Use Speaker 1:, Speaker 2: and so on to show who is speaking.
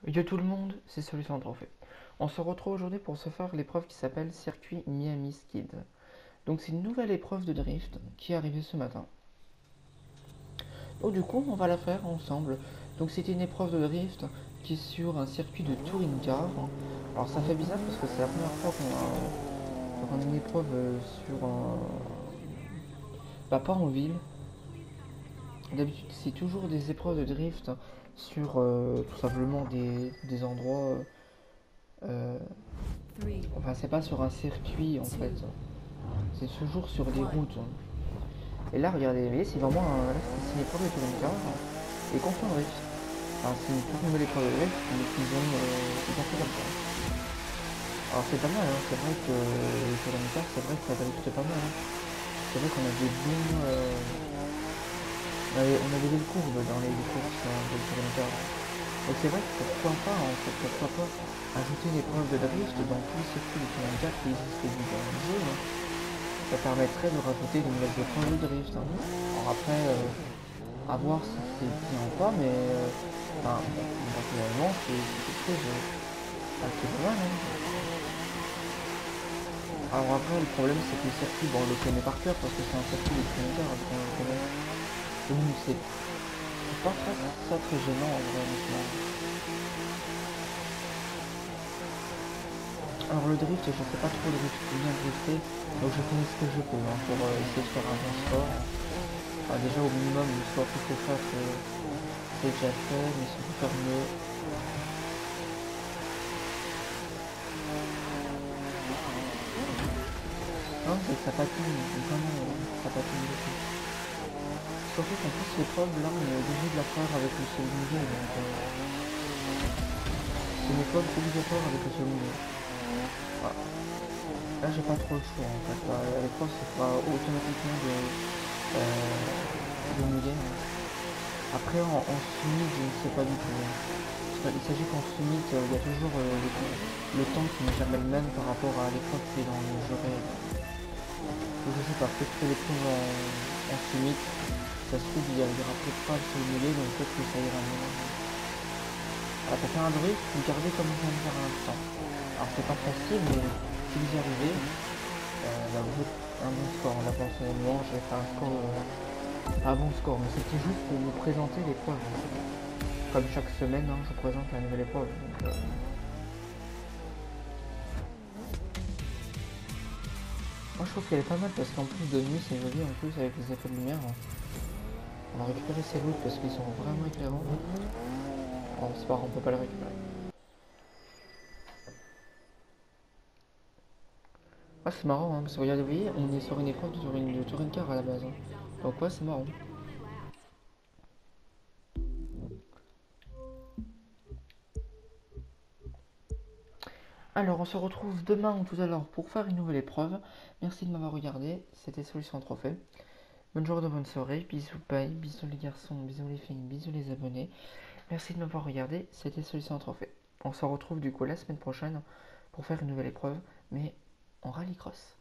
Speaker 1: Yo tout le monde, c'est Solution Trophée. On se retrouve aujourd'hui pour se faire l'épreuve qui s'appelle Circuit Miami Skid. Donc c'est une nouvelle épreuve de drift qui est arrivée ce matin. Donc du coup, on va la faire ensemble. Donc c'était une épreuve de drift qui est sur un circuit de touring car. Alors ça fait bizarre parce que c'est la première fois qu'on a une épreuve sur un... Bah pas en ville. D'habitude c'est toujours des épreuves de drift sur tout simplement des endroits... Enfin c'est pas sur un circuit en fait. C'est toujours sur des routes. Et là, regardez, vous voyez, c'est vraiment c'est une épreuve de touring car et contre un drift. Enfin, c'est une toute nouvelle épreuve de drift, mais qu'ils ont fait comme ça. Alors c'est pas mal, hein. C'est vrai que les touring car, c'est vrai que ça drift pas mal. Hein. C'est vrai qu'on a des bons... on avait des courbes dans les courses de touring car. Donc c'est vrai que pourquoi pas, en fait, pourquoi pas ajouter une épreuve de drift dans tous les circuits de touring car qui existent dans le jeu. Hein. Ça permettrait de rajouter de nouvelles épreuves de drift. Hein. Alors après, à voir si c'est bien ou pas, mais enfin, bon, personnellement, c'est quelque chose qui est pas mal. Hein. Alors après, le problème, c'est que le circuit, bon, on le connaît par cœur parce que c'est un circuit de kilomètres qu'on le connaît. Donc c'est pas très gênant en vrai, honnêtement. Alors le drift, je sais pas trop bien drifter, donc je fais ce que je peux hein, pour essayer de faire un bon score. Enfin, déjà au minimum, le score que je peux faire, c'est déjà fait, mais si on peut faire mieux. Non, c'est que ça patine, vraiment, ça patine beaucoup. Surtout qu'en plus l'épreuve, là, on est obligé de la faire avec le seul niveau, donc c'est une épreuve obligatoire avec le seul niveau. Ah. Là, j'ai pas trop le choix, en fait. L'épreuve se fera automatiquement de mouiller. Après, en summit, je ne sais pas du tout. Il s'agit qu'en summit, il y a toujours le temps qui n'est jamais le même par rapport à l'épreuve qui est dans le jeu réel. Donc, je sais pas, peut-être que l'épreuve en summit, ça se trouve, il y aura peut-être pas le seul mouillé, donc peut-être que ça ira mieux. Alors, pour faire un drift, vous gardez comme je viens de faire à l'instant. Alors, c'est pas facile, mais si vous y arrivez, vous faites un bon score. Là, personnellement, je vais faire un bon score, mais c'était juste pour vous présenter l'épreuve. Comme chaque semaine, hein, je vous présente la nouvelle épreuve. Donc, moi, je trouve qu'elle est pas mal parce qu'en plus de nuit, c'est joli en plus avec les effets de lumière. On va récupérer ces loots parce qu'ils sont vraiment éclairants. Alors, c'est pas grave, on peut pas les récupérer. Ah, c'est marrant, hein, parce que regardez, vous voyez, on est sur une épreuve de touring car à la base. Hein. Donc, ouais, c'est marrant. Alors, on se retrouve demain ou tout à l'heure pour faire une nouvelle épreuve. Merci de m'avoir regardé. C'était Solution Trophée. Bonne journée, bonne soirée. Bisous, bye. Bisous les garçons, bisous les filles, bisous les abonnés. Merci de m'avoir regardé. C'était Solution Trophée. On se retrouve du coup la semaine prochaine pour faire une nouvelle épreuve, mais en rallycross.